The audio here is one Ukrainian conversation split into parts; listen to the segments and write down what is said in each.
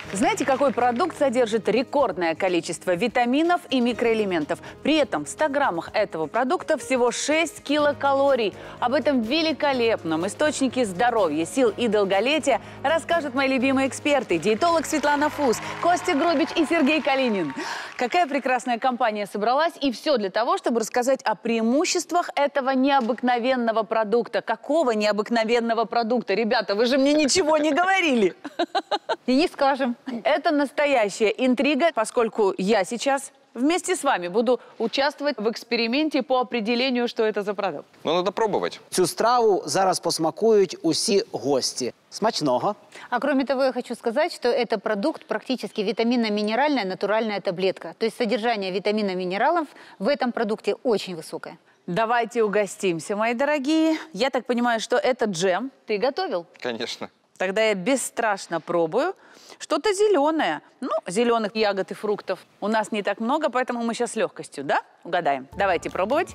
Знаете, какой продукт содержит рекордное количество витаминов и микроэлементов? При этом в 100 граммах этого продукта всего 6 килокалорий. Об этом великолепном источнике здоровья, сил и долголетия расскажут мои любимые эксперты. Диетолог Светлана Фус, Костя Грубич и Сергей Калинин. Какая прекрасная компания собралась, и все для того, чтобы рассказать о преимуществах этого необыкновенного продукта. Какого необыкновенного продукта? Ребята, вы же мне ничего не говорили. И не скажем. Это настоящая интрига, поскольку я сейчас вместе с вами буду участвовать в эксперименте по определению, что это за продукт. Ну, надо пробовать. Цю страву зараз посмакують усі гості. Смачного! А кроме того, я хочу сказать, что это продукт практически витаминно-минеральная натуральная таблетка. То есть содержание витаминов и минералов в этом продукте очень высокое. Давайте угостимся, мои дорогие. Я так понимаю, что это джем. Ты готовил? Конечно. Тогда я бесстрашно пробую. Что-то зеленое. Ну, зеленых ягод и фруктов у нас не так много, поэтому мы сейчас с легкостью, да, угадаем. Давайте пробовать.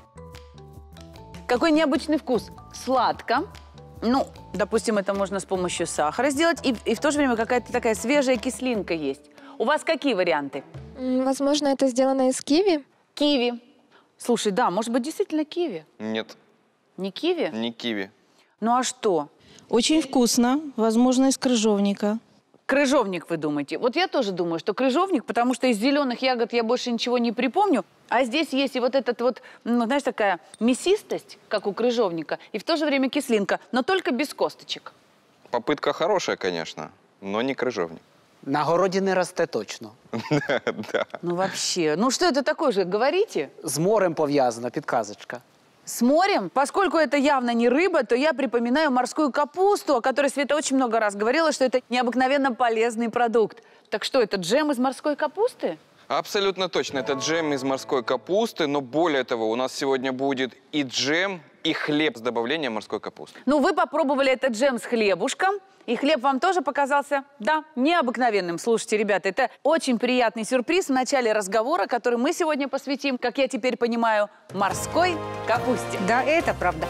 Какой необычный вкус. Сладко. Ну, допустим, это можно с помощью сахара сделать. И в то же время какая-то такая свежая кислинка есть. У вас какие варианты? Возможно, это сделано из киви. Киви. Слушай, да, может быть, действительно киви? Нет, Не киви? не киви. Ну, а что? Очень вкусно, возможно, из крыжовника. Крыжовник, вы думаете? Вот я тоже думаю, что крыжовник, потому что из зеленых ягод я больше ничего не припомню. А здесь есть и вот этот вот, ну, знаешь, такая мясистость, как у крыжовника, и в то же время кислинка, но только без косточек. Попытка хорошая, конечно, но не крыжовник. На городі не росте точно. Да. Ну, вообще. Ну, что это такое же? Говорите. З морем пов'язана, підказочка. С морем? Поскольку это явно не рыба, то я припоминаю морскую капусту, о которой Света очень много раз говорила, что это необыкновенно полезный продукт. Так что, это джем из морской капусты? Абсолютно точно. Это джем из морской капусты, но более того, у нас сегодня будет и джем, и хлеб с добавлением морской капусты. Ну, вы попробовали этот джем с хлебушком, и хлеб вам тоже показался, да, необыкновенным. Слушайте, ребята, это очень приятный сюрприз в начале разговора, который мы сегодня посвятим, как я теперь понимаю, морской капусте. Да, это правда.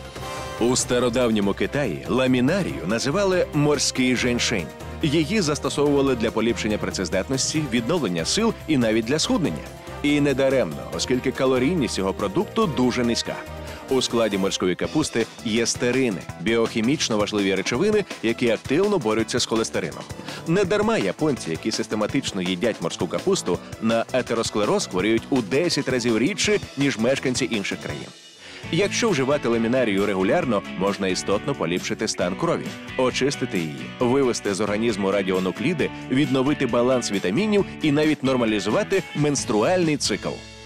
У стародавньому Китаї ламінарію називали «морський женьшень». Її застосовували для поліпшення працездатності, відновлення сил і навіть для схуднення. І не даремно, оскільки калорійність цього продукту дуже низька. У складі морської капусти є стерини – біохімічно важливі речовини, які активно борються з холестерином. Недарма японці, які систематично їдять морську капусту, на атеросклероз хворіють у 10 разів рідше, ніж мешканці інших країн. Якщо вживати ламінарію регулярно, можна істотно поліпшити стан крові, очистити її, вивести з організму радіонукліди, відновити баланс вітамінів і навіть нормалізувати менструальний цикл.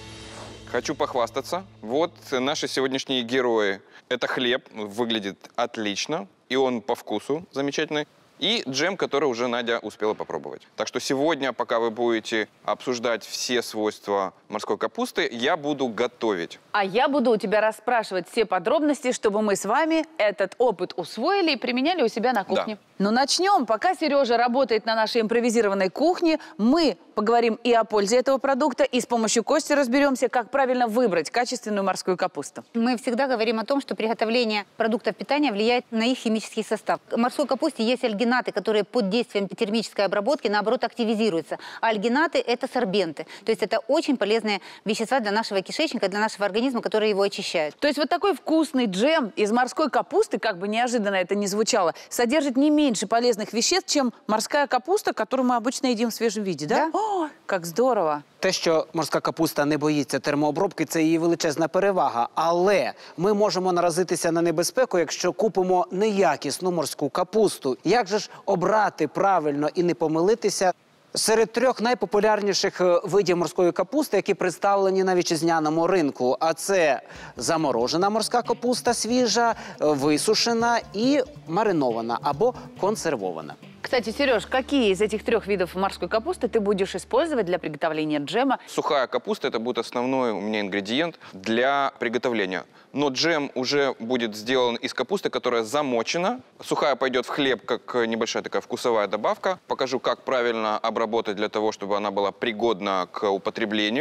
Хочу похвастаться. Вот наши сегодняшние герои. Это хлеб, выглядит отлично, и он по вкусу замечательный. И джем, который уже Надя успела попробовать. Так что сегодня, пока вы будете обсуждать все свойства морской капусты, я буду готовить. А я буду у тебя расспрашивать все подробности, чтобы мы с вами этот опыт усвоили и применяли у себя на кухне. Да. Ну, начнем. Пока Сережа работает на нашей импровизированной кухне, мы поговорим и о пользе этого продукта, и с помощью Кости разберемся, как правильно выбрать качественную морскую капусту. Мы всегда говорим о том, что приготовление продуктов питания влияет на их химический состав. В морской капусте есть альгинаты, которые под действием термической обработки, наоборот, активизируются. А альгинаты – это сорбенты. То есть это очень полезные вещества для нашего кишечника, для нашего организма, которые его очищают. То есть вот такой вкусный джем из морской капусты, как бы неожиданно это ни звучало, содержит не меньше полезных веществ, чем морская капуста, которую мы обычно едим в свежем виде, да? Да. О, как здорово! Те, що морська капуста не боїться термообробки, це її величезна перевага. Але ми можемо наразитися на небезпеку, якщо купимо неякісну морську капусту. Як же ж обрати правильно і не помилитися? Серед 3 найпопулярніших видів морської капусти, які представлені на вітчизняному ринку, а це заморожена морська капуста свіжа, висушена і маринована або консервована. Кстати, Сереж, какие из этих 3 видов морской капусты ты будешь использовать для приготовления джема? Сухая капуста – это будет основной у меня ингредиент для приготовления. Но джем уже будет сделан из капусты, которая замочена. Сухая пойдет в хлеб, как небольшая такая вкусовая добавка. Покажу, как правильно обработать для того, чтобы она была пригодна к употреблению.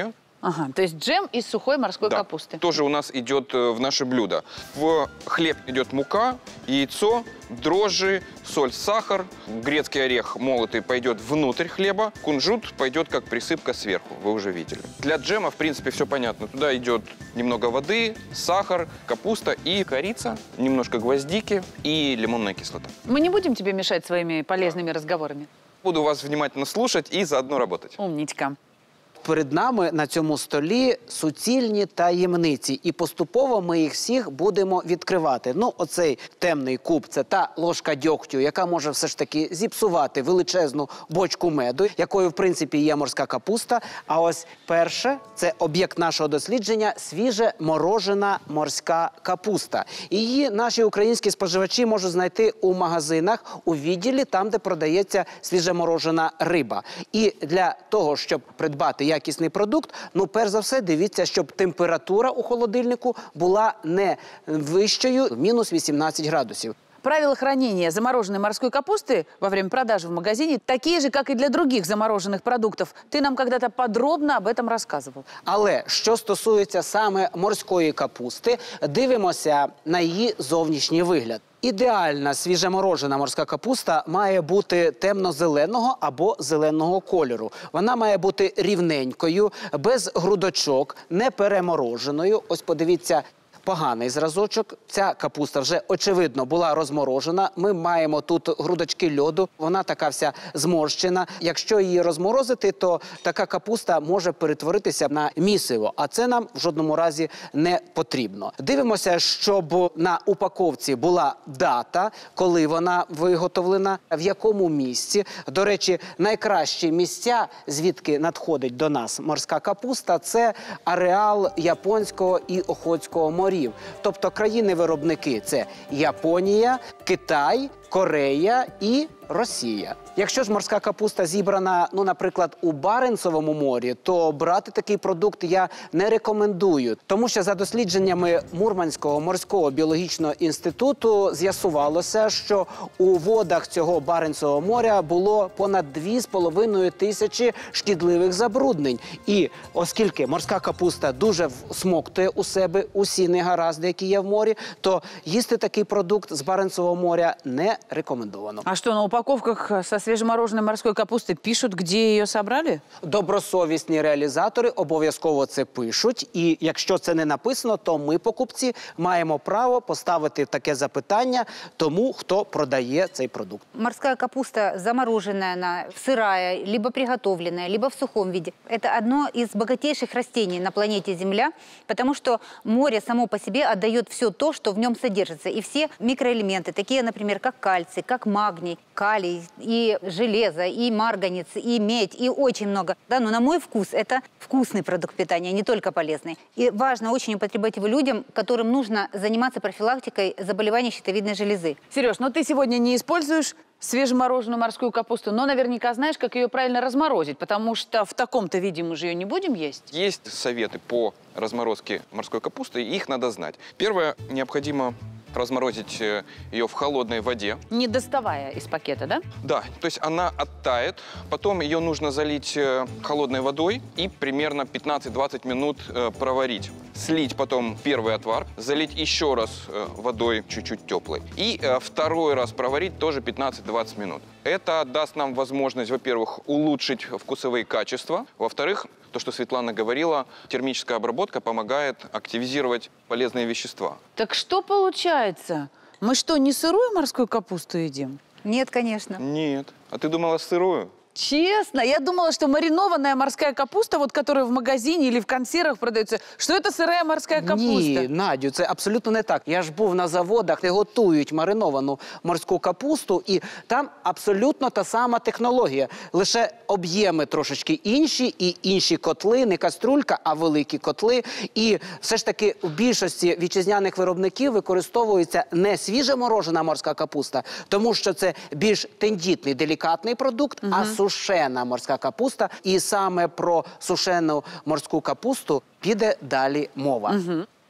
Ага, то есть джем из сухой морской Да, капусты. тоже у нас идет в наше блюдо. В хлеб идет мука, яйцо, дрожжи, соль, сахар. Грецкий орех молотый пойдет внутрь хлеба. Кунжут пойдет как присыпка сверху, вы уже видели. Для джема, в принципе, все понятно. Туда идет немного воды, сахар, капуста и корица, немножко гвоздики и лимонная кислота. Мы не будем тебе мешать своими полезными разговорами. Буду вас внимательно слушать и заодно работать. Умничка. Перед нами на цьому столі суцільні таємниці. І поступово ми їх всіх будемо відкривати. Ну, оцей темний куб – це та ложка дьогтю, яка може все ж таки зіпсувати величезну бочку меду, якою, в принципі, є морська капуста. А ось перше – це об'єкт нашого дослідження – свіже морожена морська капуста. Її наші українські споживачі можуть знайти у магазинах, у відділі, там, де продається свіжеморожена риба. І для того, щоб придбати якісний продукт, ну, перш за все, дивіться, щоб температура у холодильнику була не вищою мінус 18 градусів. Правила хранения замороженной морской капусты во время продажи в магазине такие же, как и для других замороженных продуктов. Ты нам когда-то подробно об этом рассказывал. Але що стосується саме морської капусти, дивимося на її зовнішній вигляд. Ідеальна свіжеморожена морська капуста має бути темно-зеленого або зеленого кольору. Вона має бути рівненькою, без грудочок, не перемороженою. Ось подивіться, поганий зразочок. Ця капуста вже, очевидно, була розморожена. Ми маємо тут грудочки льоду. Вона така вся зморщена. Якщо її розморозити, то така капуста може перетворитися на місиво. А це нам в жодному разі не потрібно. Дивимося, щоб на упаковці була дата, коли вона виготовлена, в якому місці. До речі, найкращі місця, звідки надходить до нас морська капуста, це ареал Японського і Охотського морів. Тобто країни-виробники – це Японія, Китай, Корея і Росія. Якщо ж морська капуста зібрана, ну, наприклад, у Баренцевому морі, то брати такий продукт я не рекомендую. Тому що за дослідженнями Мурманського морського біологічного інституту з'ясувалося, що у водах цього Баренцевого моря було понад 2,5 тисячі шкідливих забруднень. І оскільки морська капуста дуже всмоктує у себе усі негаразди, які є в морі, то їсти такий продукт з Баренцевого моря не рекомендовано. А что, на упаковках со свежемороженой морской капусты пишут, где ее собрали? Добросовісні реалізатори обов'язково це пишуть. І якщо це не написано, то ми, покупці, маємо право поставити таке запитання тому, хто продає цей продукт. Морская капуста замороженная, она сырая, либо приготовленная, либо в сухом виде. Это одно из богатейших растений на планете Земля, потому что море само по себе отдает все то, что в нем содержится. И все микроэлементы, такие, например, как кальций, как магний, калий, и железо, и марганец, и медь, и очень много. Да, но на мой вкус это вкусный продукт питания, не только полезный. И важно очень употреблять его людям, которым нужно заниматься профилактикой заболеваний щитовидной железы. Сереж, ну ты сегодня не используешь свежемороженую морскую капусту, но наверняка знаешь, как ее правильно разморозить, потому что в таком-то виде мы же ее не будем есть. Есть советы по разморозке морской капусты, и их надо знать. Первое, необходимо разморозить ее в холодной воде. Не доставая из пакета, да? Да, то есть она оттает, потом ее нужно залить холодной водой и примерно 15-20 минут проварить. Слить потом первый отвар, залить еще раз водой чуть-чуть теплой. И второй раз проварить тоже 15-20 минут. Это даст нам возможность, во-первых, улучшить вкусовые качества. Во-вторых, то, что Светлана говорила, термическая обработка помогает активизировать полезные вещества. Так что получается? Мы что, не сырую морскую капусту едим? Нет, конечно. Нет. А ты думала сырую? Честно, я думала, что маринованная морская капуста, вот которая в магазине или в консервах продается, что это сырая морская капуста. Ні, Надю, це абсолютно не так. Я ж був на заводах, де готують мариновану морську капусту, і там абсолютно та сама технологія. Лише об'єми трошечки інші, і інші котли, не каструлька, а великі котли. І все ж таки в більшості вітчизняних виробників використовується не свіжеморожена морська капуста, тому що це більш тендітний, делікатний продукт, а сушена морська капуста. І саме про сушену морську капусту піде далі мова.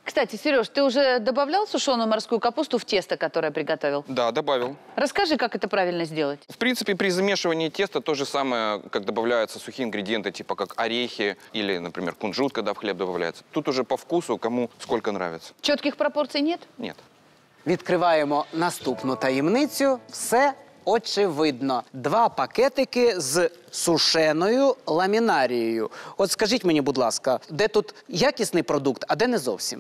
Кстати, Сереж, ты уже добавлял сушеную морскую капусту в тесто, которое приготовил? Да, добавил. Расскажи, как это правильно сделать. В принципе, при замешивании теста то же самое, как добавляются сухие ингредиенты, типа как орехи или, например, кунжут, когда в хлеб добавляется. Тут уже по вкусу, кому сколько нравится. Четких пропорций нет? Нет. Відкриваємо наступну таємницю. Все очевидно. 2 пакетики з сушеною ламінарією. От скажіть мені, будь ласка, де тут якісний продукт, а де не зовсім?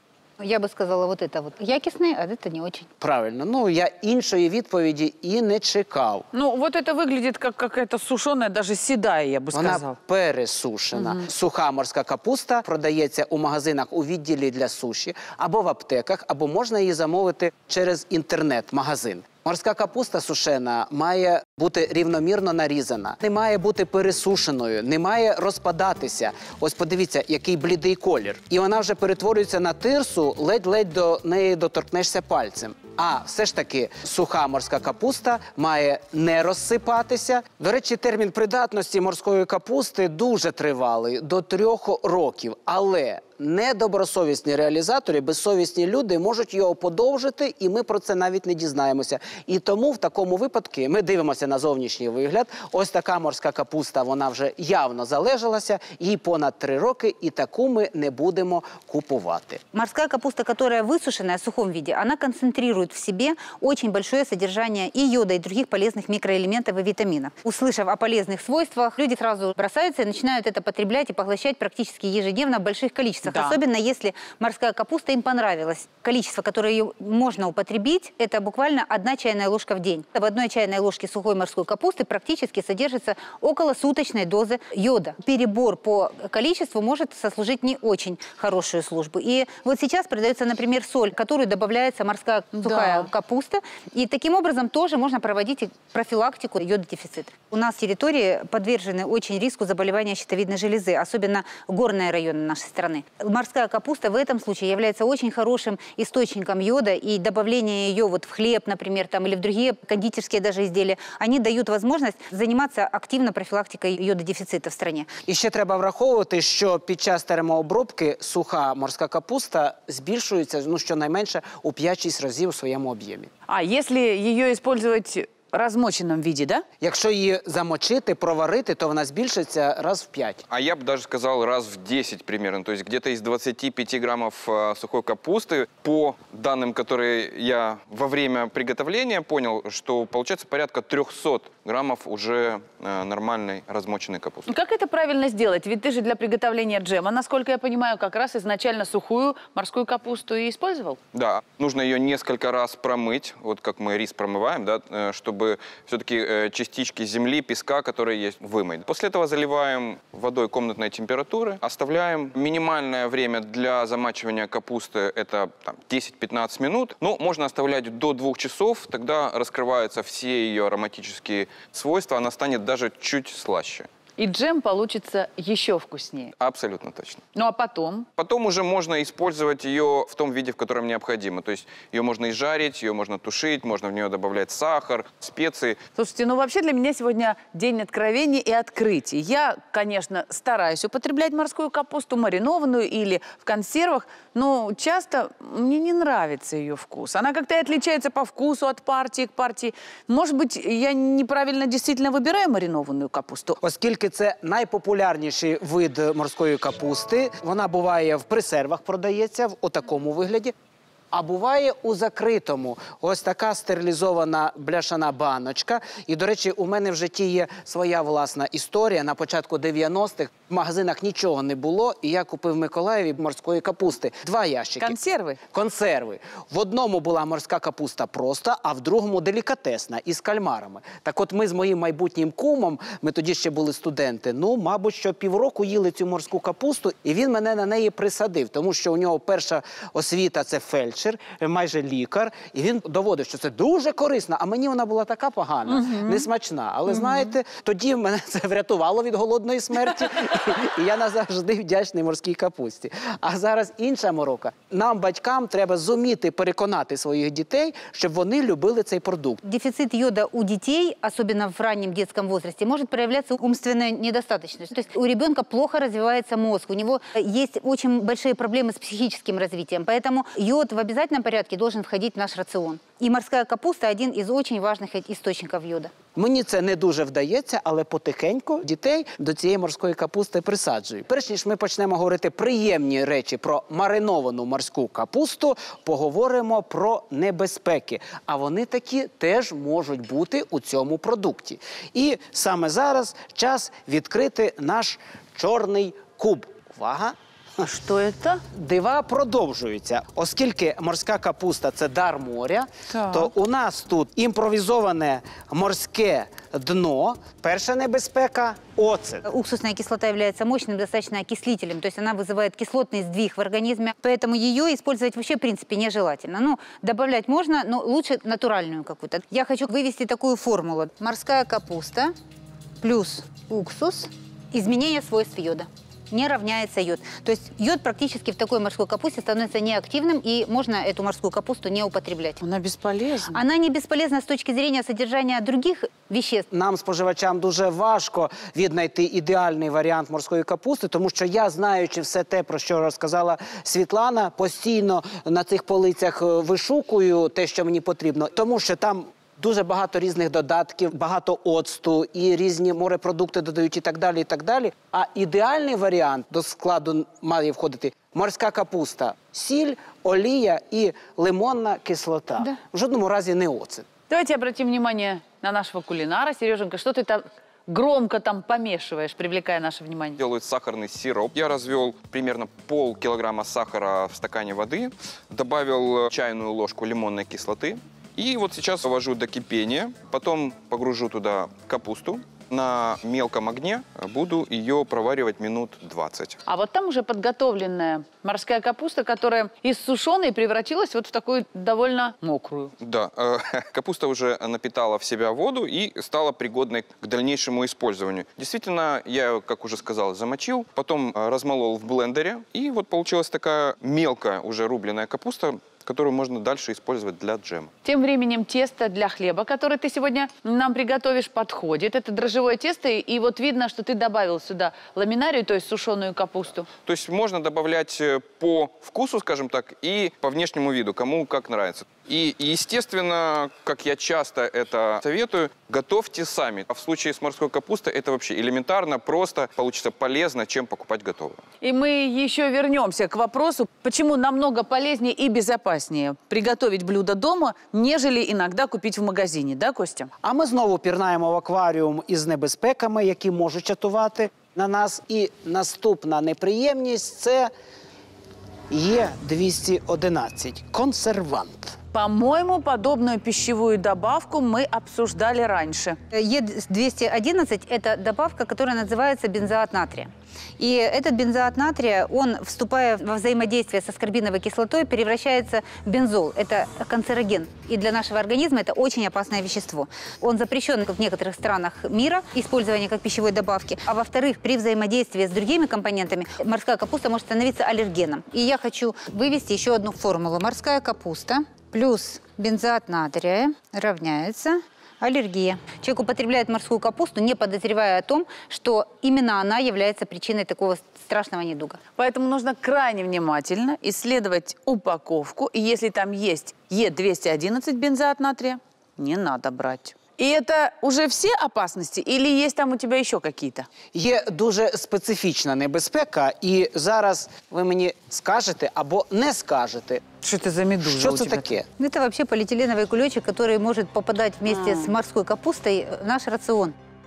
Я бы сказала, вот это вот якостное, а это не очень. Правильно. Ну, я іншої відповіді і не чекав. Ну, вот это выглядит как какая-то сушеная, даже седая, я бы сказал. Вона пересушена. Суха морська капуста продається у магазинах у відділі для суші, або в аптеках, або можна її замовити через інтернет-магазин. Морська капуста сушена має бути рівномірно нарізана, не має бути пересушеною, не має розпадатися. Ось подивіться, який блідий колір. І вона вже перетворюється на тирсу, ледь-ледь до неї доторкнешся пальцем. А все ж таки суха морська капуста має не розсипатися. До речі, термін придатності морської капусти дуже тривалий – до 3 років. Але недобросовісні реалізатори, безсовісні люди можуть його подовжити, і ми про це навіть не дізнаємося. І тому в такому випадку ми дивимося на зовнішній вигляд. Ось така морська капуста, вона вже явно залежалася, їй понад 3 роки, і таку ми не будемо купувати. Морская капуста, которая высушенная в сухом виде, она концентрирует в себе очень большое содержание и йода, и других полезных микроэлементов и витаминов. Услышав о полезных свойствах, люди сразу бросаются и начинают это потреблять и поглощать практически ежедневно в больших количествах. Да. Особенно если морская капуста им понравилась. Количество, которое ее можно употребить, это буквально 1 чайная ложка в день. В 1 чайной ложке сухой морской капусты практически содержится около суточной дозы йода. Перебор по количеству может сослужить не очень хорошую службу. И вот сейчас продается, например, соль, в которую добавляется морская сухая капуста. И таким образом тоже можно проводить профилактику йододефицита. У нас территории подвержены очень риску заболевания щитовидной железы, особенно горные районы нашей страны. Морская капуста в этом случае является очень хорошим источником йода, и добавление ее вот в хлеб, например, там, или в другие кондитерские даже изделия, они дают возможность заниматься активно профилактикой йододефицита в стране. І ще треба враховувати, що під час термообробки суха морська капуста збільшується, ну, щонайменше у 5-6 разів у своєму об'ємі. А если ее использовать в размоченном виде, да? Якщо її замочити, проварити, то вона збільшиться раз в 5. А я бы даже сказал раз в 10 примерно. То есть где-то из 25 граммов сухой капусты, по данным, которые я во время приготовления понял, что получается порядка 300 граммов уже нормальной размоченной капусты. Как это правильно сделать? Ведь ты же для приготовления джема, насколько я понимаю, как раз изначально сухую морскую капусту и использовал? Да, нужно ее несколько раз промыть, вот как мы рис промываем, да, чтобы все-таки частички земли, песка, которые есть, вымыть. После этого заливаем водой комнатной температуры, оставляем минимальное время для замачивания капусты, это 10-15 минут. Ну, можно оставлять до 2 часов, тогда раскрываются все ее ароматические свойства, она станет даже чуть слаще. И джем получится еще вкуснее. Абсолютно точно. Ну а потом? Потом уже можно использовать ее в том виде, в котором необходимо. То есть ее можно и жарить, ее можно тушить, можно в нее добавлять сахар, специи. Слушайте, ну вообще для меня сегодня день откровений и открытий. Я, конечно, стараюсь употреблять морскую капусту маринованную или в консервах, но часто мне не нравится ее вкус. Она как-то и отличается по вкусу от партии к партии. Может быть, я неправильно действительно выбираю маринованную капусту? Оскільки це найпопулярніший вид морської капусти, вона буває в пресервах, продається в отакому вигляді, а буває у закритому. Ось така стерилізована бляшана баночка. І, до речі, у мене в житті є своя власна історія. На початку 90-х в магазинах нічого не було, і я купив в Миколаєві морської капусти. 2 ящики. Консервы? Консерви. В одному була морська капуста проста, а в другому делікатесна, із кальмарами. Так от ми з моїм майбутнім кумом, ми тоді ще були студенти, ну, мабуть, що півроку їли цю морську капусту, і він мене на неї присадив, тому що у нього перша освіта – це фельдшер. фельдшер, майже лікар, і він доводив, що це дуже корисно, а мені вона була така погана, несмачна. Але знаєте, тоді мене це врятувало від голодної смерті, і я назавжди вдячний морській капусті. А зараз інша морока. Нам, батькам, треба зуміти переконати своїх дітей, щоб вони любили цей продукт. Дефицит йода у детей, особенно в раннем детском возрасте, может проявляться умственной недостаточностью. То есть у ребенка плохо развивается мозг, у него есть очень большие проблемы с психическим развитием, поэтому йод в обязательном порядке должен входить в наш рацион. И морская капуста – один из очень важных источников йода. Мені це не дуже вдається, але потихеньку дітей до цієї морської капусти присаджую. Перш ніж ми почнемо говорити приємні речі про мариновану морську капусту, поговоримо про небезпеки. А вони такі теж можуть бути у цьому продукті. І саме зараз час відкрити наш чорний куб. Увага! Что это? Дива продовжуються. Оскільки морська капуста – це дар моря, Так. то у нас тут імпровізоване морське дно. Перша небезпека – оцет. Уксусная кислота является мощным достаточно окислителем, то есть она вызывает кислотный сдвиг в организме, поэтому ее использовать вообще, в принципе, нежелательно. Ну, добавлять можно, но лучше натуральную какую-то. Я хочу вывести такую формулу. Морская капуста плюс уксус, изменение свойств йода. Не равняется йод. То есть йод практически в такой морской капусте становится неактивным, и можно эту морскую капусту не употреблять. Она бесполезна. Она не бесполезна с точки зрения содержания других веществ. Нам, споживачам, дуже важко віднайти ідеальний варіант морської капусти, тому що я, знаючи все те, про що розказала Світлана, постійно на цих полицях вишукую те, що мені потрібно, тому що там дуже багато різних додатків, багато оцту і різні морепродукти додають і так далі, і так далі. А ідеальний варіант до складу має входити морська капуста, сіль, олія і лимонна кислота. Да. В жодному разі не оцет. Давайте обратим внимание на нашего кулинара. Сереженька, что ты там громко там помешиваешь, привлекая наше внимание? Делают сахарный сироп. Я развел примерно полкилограмма сахара в стакане воды, добавил чайную ложку лимонной кислоты. И вот сейчас довожу до кипения, потом погружу туда капусту. На мелком огне буду ее проваривать минут 20. А вот там уже подготовленная морская капуста, которая из сушеной превратилась вот в такую довольно мокрую. Да, капуста уже напитала в себя воду и стала пригодной к дальнейшему использованию. Действительно, я ее, как уже сказал, замочил, потом размолол в блендере. И вот получилась такая мелкая уже рубленая капуста, которую можно дальше использовать для джема. Тем временем тесто для хлеба, которое ты сегодня нам приготовишь, подходит. Это дрожжевое тесто, и вот видно, что ты добавил сюда ламинарию, то есть сушеную капусту. То есть можно добавлять по вкусу, скажем так, и по внешнему виду, кому как нравится. И, естественно, как я часто это советую, готовьте сами. А в случае с морской капустой это вообще элементарно, просто, получится полезно, чем покупать готовую. И мы еще вернемся к вопросу, почему намного полезнее и безопаснее приготовить блюдо дома, нежели иногда купить в магазине, да, Костя? А ми знову пірнаємо в акваріум із небезпеками, які можуть чатувати на нас. І наступна неприємність – це Е211 – консервант. По-моему, подобную пищевую добавку мы обсуждали раньше. Е211 – это добавка, которая называется бензоат натрия. И этот бензоат натрия, он, вступая во взаимодействие с аскорбиновой кислотой, превращается в бензол. Это канцероген. И для нашего организма это очень опасное вещество. Он запрещен в некоторых странах мира, использование как пищевой добавки. А во-вторых, при взаимодействии с другими компонентами морская капуста может становиться аллергеном. И я хочу вывести еще одну формулу. Морская капуста плюс бензоат натрия равняется аллергия. Человек употребляет морскую капусту, не подозревая о том, что именно она является причиной такого страшного недуга. Поэтому нужно крайне внимательно исследовать упаковку. И если там есть Е211 бензоат натрия, не надо брать. И это уже все опасности или есть там у тебя еще какие-то? Є дуже специфічна небезпека, і зараз ви мені скажете або не скажете, Что это за медуза що у це тебя? таке. Это вообще полиэтиленовый кулечек, который может попадать вместе с морской капустой в наш рацион.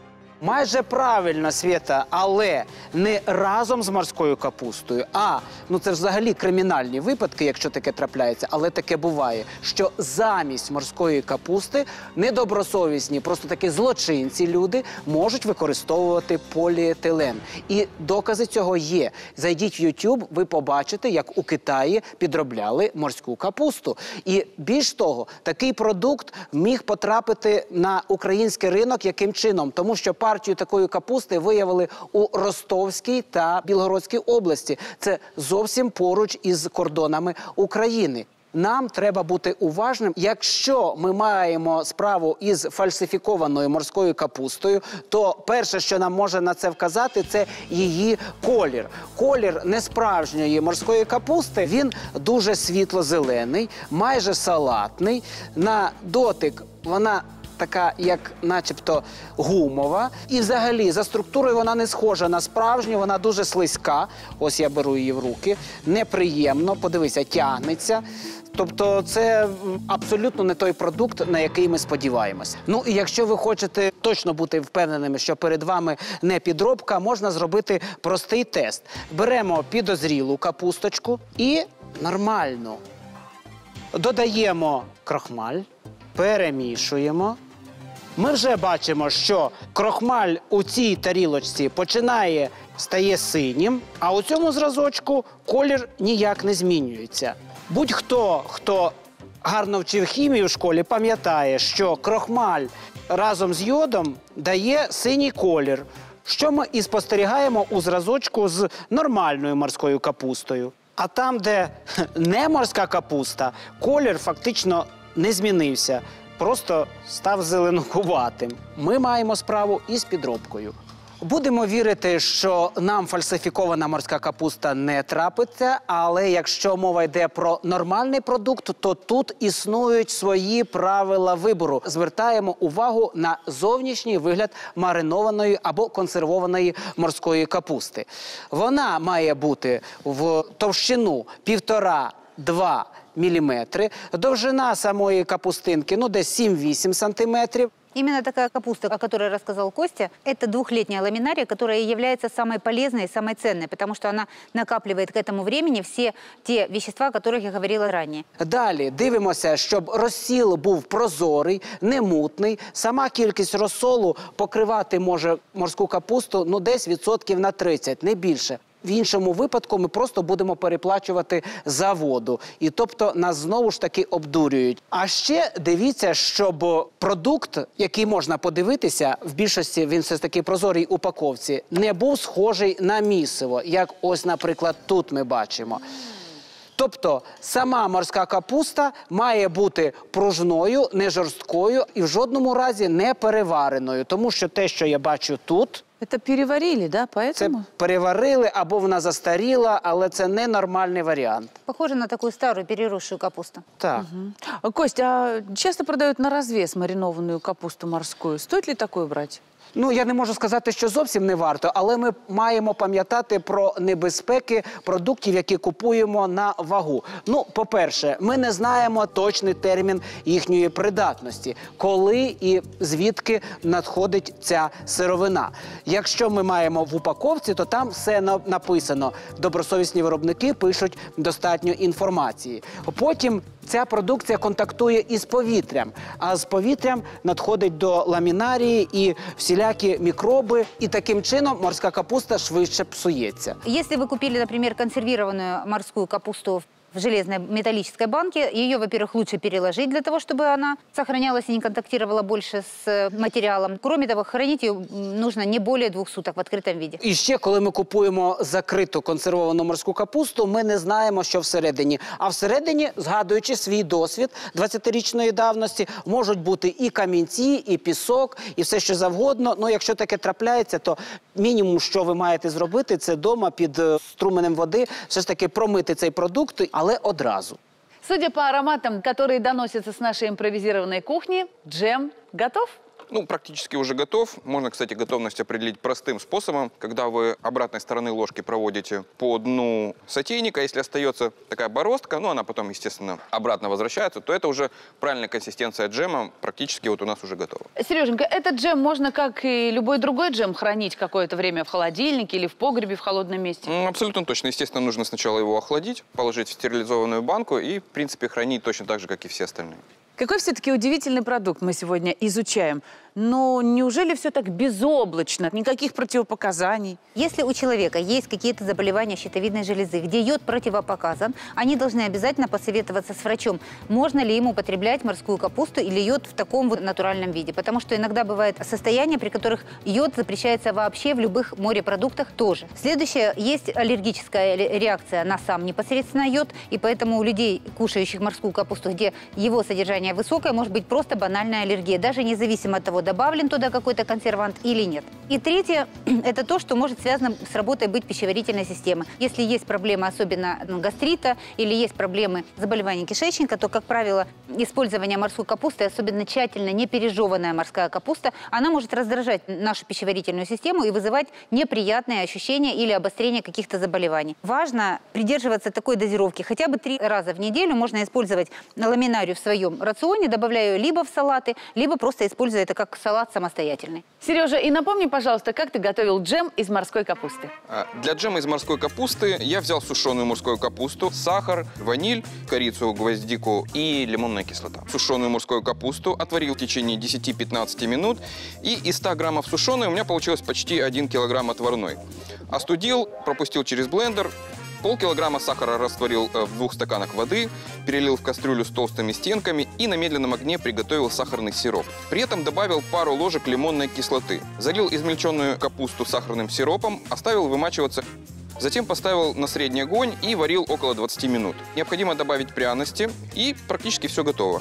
Майже правильно, Свєта, але не разом з морською капустою, ну це взагалі кримінальні випадки, якщо таке трапляється, але таке буває, що замість морської капусти недобросовісні, просто такі злочинці люди можуть використовувати поліетилен. І докази цього є. Зайдіть в YouTube, ви побачите, як у Китаї підробляли морську капусту. І більш того, такий продукт міг потрапити на український ринок яким чином? Тому що партію такої капусти виявили у Ростовській та Білгородській області. Це зовсім поруч із кордонами України. Нам треба бути уважним. Якщо ми маємо справу із фальсифікованою морською капустою, то перше, що нам може на це вказати, це її колір. Колір несправжньої морської капусти, він дуже світло-зелений, майже салатний. На дотик вона така, як начебто гумова. І взагалі, за структурою вона не схожа на справжню, вона дуже слизька. Ось я беру її в руки. Неприємно, подивися, тягнеться. Тобто це абсолютно не той продукт, на який ми сподіваємося. Ну і якщо ви хочете точно бути впевненими, що перед вами не підробка, можна зробити простий тест. Беремо підозрілу капусточку і нормально додаємо крохмаль, перемішуємо. Ми вже бачимо, що крохмаль у цій тарілочці стає синім, а у цьому зразочку колір ніяк не змінюється. Будь-хто, хто гарно вчив хімію в школі, пам'ятає, що крохмаль разом з йодом дає синій колір, що ми і спостерігаємо у зразочку з нормальною морською капустою. А там, де не морська капуста, колір фактично не змінився, просто став зеленкуватим. Ми маємо справу із підробкою. Будемо вірити, що нам фальсифікована морська капуста не трапиться, але якщо мова йде про нормальний продукт, то тут існують свої правила вибору. Звертаємо увагу на зовнішній вигляд маринованої або консервованої морської капусти. Вона має бути в товщину 1,5–2 міліметри, довжина самої капустинки десь 7–8 сантиметрів. Именно такая капуста, о которой рассказал Костя, это двухлетняя ламинария, которая является самой полезной и самой ценной, потому что она накапливает к этому времени все те вещества, о которых я говорила ранее. Далі дивимося, щоб розсіл був прозорий, не мутний. Сама кількість розсолу покривати може морську капусту десь 30%, не більше. В іншому випадку ми просто будемо переплачувати за воду. І тобто нас знову ж таки обдурюють. А ще дивіться, щоб продукт, який можна подивитися, в більшості він все ж таки прозорій упаковці, не був схожий на місиво, як ось, наприклад, тут ми бачимо. Тобто сама морська капуста має бути пружною, не жорсткою і в жодному разі не перевареною. Тому що те, що я бачу тут... Это переварили, да, поэтому? Це переварили, або вона застаріла, але це не нормальний варіант. Похоже на такую старую переросшую капусту. Так. Костя, а часто продают на развес маринованную капусту морскую. Стоит ли такое брать? Я не можу сказати, що зовсім не варто, але ми маємо пам'ятати про небезпеки продуктів, які купуємо на вагу. По-перше, ми не знаємо точний термін їхньої придатності, коли і звідки надходить ця сировина. Якщо ми маємо в упаковці, то там все написано. Добросовісні виробники пишуть достатньо інформації. Потім ця продукція контактує із повітрям, а з повітрям надходить до ламінарії і всілякі мікроби, і таким чином морська капуста швидше псується. Если вы купили, например, консервированную морскую капусту в железной металлической банке, ее, во-первых, лучше переложить для того, чтобы она сохранялась и не контактировала больше с материалом. Кроме того, хранить ее нужно не более 2 суток в открытом виде. І ще, коли ми купуємо закриту консервовану морську капусту, ми не знаємо, що всередині. А всередині, згадуючи свій досвід 20-річної давності, можуть бути і камінці, і пісок, і все, що завгодно. Якщо таке трапляється, то мінімум, що ви маєте зробити, це вдома під струменем води все ж таки промити цей продукт, але одразу. Судя по ароматам, которые доносятся с нашей импровизированной кухни, джем готов? Ну, практически уже готов. Можно, кстати, готовность определить простым способом, когда вы обратной стороны ложки проводите по дну сотейника. Если остается такая бороздка, ну, она потом, естественно, обратно возвращается, то это уже правильная консистенция джема, практически вот у нас уже готова. Сереженька, этот джем можно, как и любой другой джем, хранить какое-то время в холодильнике или в погребе в холодном месте? Абсолютно точно. Естественно, нужно сначала его охладить, положить в стерилизованную банку и, в принципе, хранить точно так же, как и все остальные. Какой все-таки удивительный продукт мы сегодня изучаем. Но неужели все так безоблачно, никаких противопоказаний? Если у человека есть какие-то заболевания щитовидной железы, где йод противопоказан, они должны обязательно посоветоваться с врачом, можно ли ему употреблять морскую капусту или йод в таком вот натуральном виде. Потому что иногда бывают состояния, при которых йод запрещается вообще в любых морепродуктах тоже. Следующее, есть аллергическая реакция на сам непосредственно йод, и поэтому у людей, кушающих морскую капусту, где его содержание высокое, может быть просто банальная аллергия, даже независимо от того, добавлен туда какой-то консервант или нет. И третье, это то, что может связано с работой быть пищеварительной системы. Если есть проблемы, особенно гастрита, или есть проблемы заболевания кишечника, то, как правило, использование морской капусты, особенно тщательно не пережеванная морская капуста, она может раздражать нашу пищеварительную систему и вызывать неприятные ощущения или обострение каких-то заболеваний. Важно придерживаться такой дозировки. Хотя бы 3 раза в неделю можно использовать ламинарию в своем рационе, добавляя ее либо в салаты, либо просто используя это как салат самостоятельный. Сережа, и напомни, пожалуйста, как ты готовил джем из морской капусты? Для джема из морской капусты я взял сушеную морскую капусту, сахар, ваниль, корицу, гвоздику и лимонная кислота. Сушеную морскую капусту отварил в течение 10-15 минут. И из 100 граммов сушеной у меня получилось почти 1 килограмм отварной. Остудил, пропустил через блендер. Полкилограмма сахара растворил в 2 стаканах воды, перелил в кастрюлю с толстыми стенками и на медленном огне приготовил сахарный сироп. При этом добавил пару ложек лимонной кислоты. Залил измельченную капусту сахарным сиропом, оставил вымачиваться. Затем поставил на средний огонь и варил около 20 минут. Необходимо добавить пряности, и практически все готово.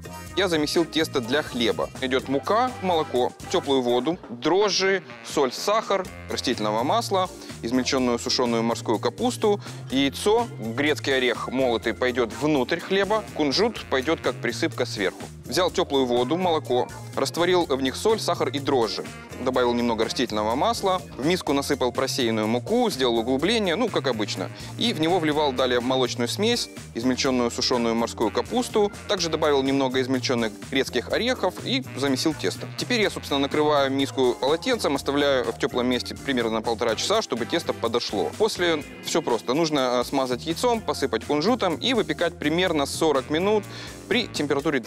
Я замесил тесто для хлеба. Идет мука, молоко, теплую воду, дрожжи, соль, сахар, растительного масла, измельченную сушеную морскую капусту, яйцо, грецкий орех молотый пойдет внутрь хлеба, кунжут пойдет как присыпка сверху. Взял теплую воду, молоко, растворил в них соль, сахар и дрожжи. Добавил немного растительного масла, в миску насыпал просеянную муку, сделал углубление, ну, как обычно. И в него вливал далее молочную смесь, измельченную сушеную морскую капусту, также добавил немного измельченных грецких орехов и замесил тесто. Теперь я, собственно, накрываю миску полотенцем, оставляю в теплом месте примерно на 1,5 часа, чтобы тесто подошло. После все просто. Нужно смазать яйцом, посыпать кунжутом и выпекать примерно 40 минут при температуре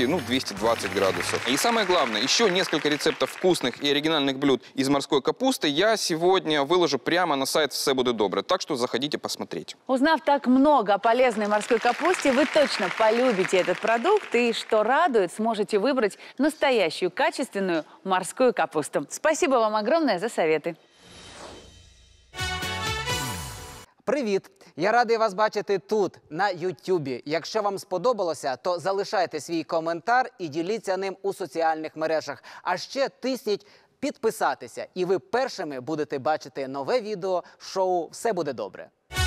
200-220 градусов. И самое главное, еще несколько рецептов вкусных и оригинальных блюд из морской капусты я сегодня выложу прямо на сайт «Все буде добре», так что заходите посмотреть. Узнав так много о полезной морской капусте, вы точно полюбите этот продукт и, что радует, сможете выбрать настоящую качественную морскую капусту. Спасибо вам огромное за советы. Привіт! Я радий вас бачити тут, на Ютубі. Якщо вам сподобалося, то залишайте свій коментар і діліться ним у соціальних мережах. А ще тисніть підписатися, і ви першими будете бачити нове відео шоу «Все буде добре».